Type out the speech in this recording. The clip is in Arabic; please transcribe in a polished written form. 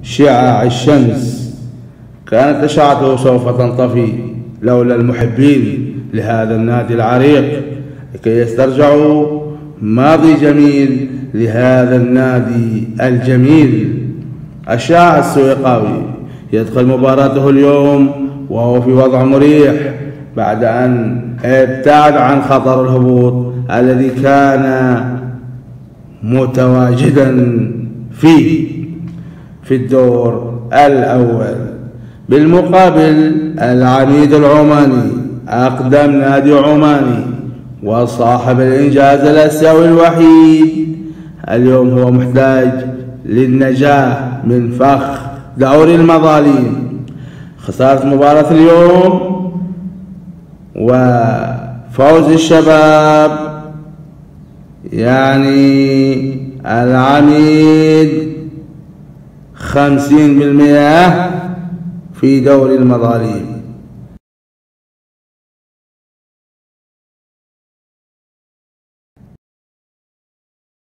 شعاع الشمس، كانت أشعته سوف تنطفي لولا المحبين لهذا النادي العريق لكي يسترجعوا ماضي جميل لهذا النادي الجميل. الشاعر السويقاوي يدخل مباراته اليوم وهو في وضع مريح بعد أن ابتعد عن خطر الهبوط الذي كان متواجدا فيه في الدور الأول. بالمقابل العميد العماني أقدم نادي عماني وصاحب الإنجاز الآسيوي الوحيد اليوم هو محتاج للنجاة من فخ دوري المظالم. خسارة مباراة اليوم وفوز الشباب يعني العميد 50% في دوري المظالم.